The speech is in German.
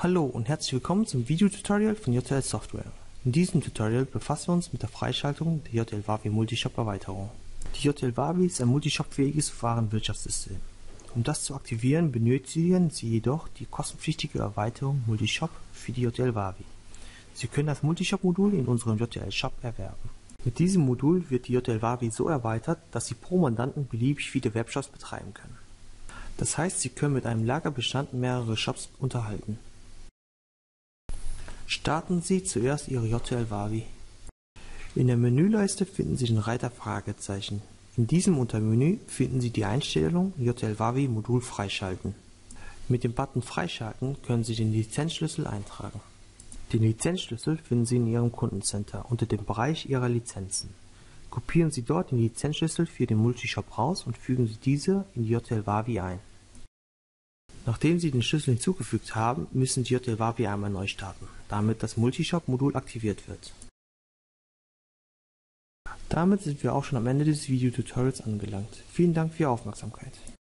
Hallo und herzlich willkommen zum Videotutorial von JTL Software. In diesem Tutorial befassen wir uns mit der Freischaltung der JTL Wavi Multishop Erweiterung. Die JTL Wavi ist ein multishop-fähiges Warenwirtschaftssystem. Um das zu aktivieren, benötigen Sie jedoch die kostenpflichtige Erweiterung Multishop für die JTL Wavi. Sie können das Multishop-Modul in unserem JTL Shop erwerben. Mit diesem Modul wird die JTL Wavi so erweitert, dass Sie pro Mandanten beliebig viele Webshops betreiben können. Das heißt, Sie können mit einem Lagerbestand mehrere Shops unterhalten. Starten Sie zuerst Ihre JTL Wavi. In der Menüleiste finden Sie den Reiter Fragezeichen. In diesem Untermenü finden Sie die Einstellung JTL Wavi Modul freischalten. Mit dem Button Freischalten können Sie den Lizenzschlüssel eintragen. Den Lizenzschlüssel finden Sie in Ihrem Kundencenter unter dem Bereich Ihrer Lizenzen. Kopieren Sie dort den Lizenzschlüssel für den Multishop raus und fügen Sie diese in die JTL Wavi ein. Nachdem Sie den Schlüssel hinzugefügt haben, müssen Sie JTL Wavi einmal neu starten, damit das Multishop-Modul aktiviert wird. Damit sind wir auch schon am Ende des Videotutorials angelangt. Vielen Dank für Ihre Aufmerksamkeit.